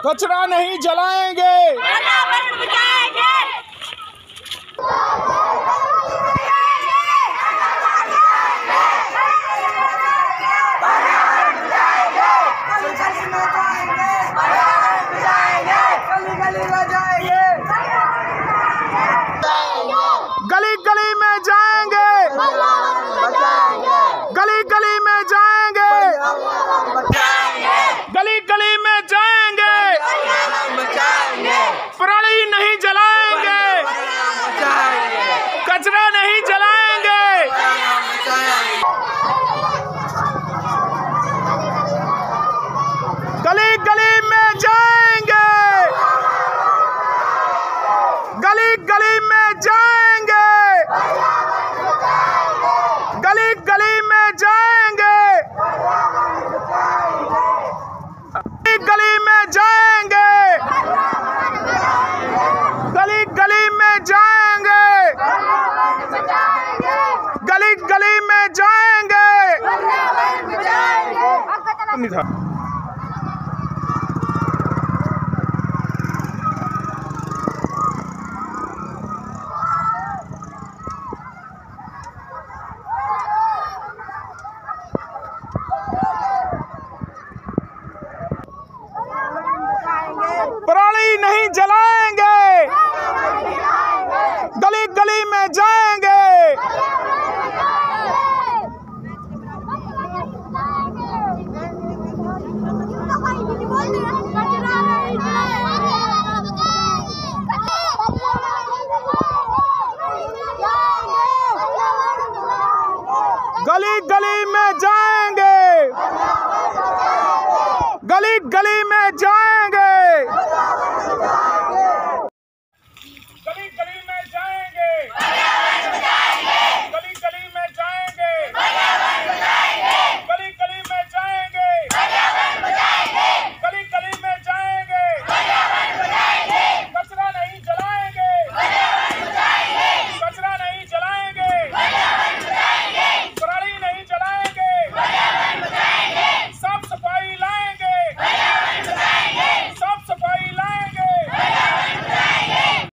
कचरा नहीं जलाएंगे। गली गली में जाएंगे, गली गली में जाएंगे, गली गली में जाएंगे, पराली नहीं जलाएंगे, कचरा नहीं जलाएंगे। गली गली में जाएंगे, गली गली में जाएंगे, गली गली में जाएंगे, गली में जाएंगे, गली गली में जाएंगे, गली गली में जाएंगे। नहीं था। पराली नहीं जलाएंगे, गली गली में जाएंगे।